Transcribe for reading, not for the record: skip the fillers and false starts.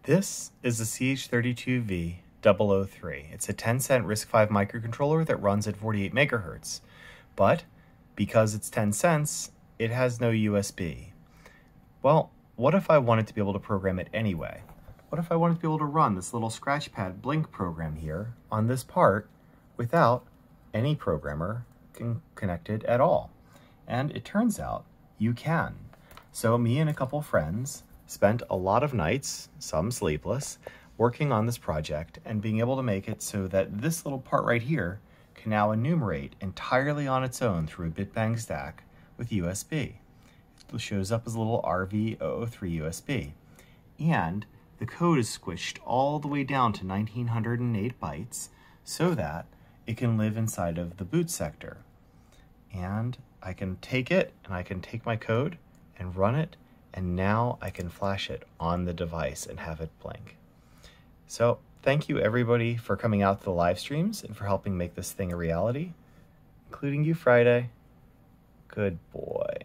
This is the ch32v003. It's a 10-cent risc-v microcontroller that runs at 48 megahertz, but because it's 10 cents, it has no USB. Well, what if I wanted to be able to program it anyway? What if I wanted to be able to run this little scratchpad blink program here on this part without any programmer connected at all? And it turns out you can. So me and a couple friends spent a lot of nights, some sleepless, working on this project and being able to make it so that this little part right here can now enumerate entirely on its own through a bitbang stack with USB. It shows up as a little rv003 USB. And the code is squished all the way down to 1908 bytes so that it can live inside of the boot sector. And I can take it and I can take my code and run it, and now I can flash it on the device and have it blink. So thank you everybody for coming out to the live streams and for helping make this thing a reality, including you, Friday. Good boy.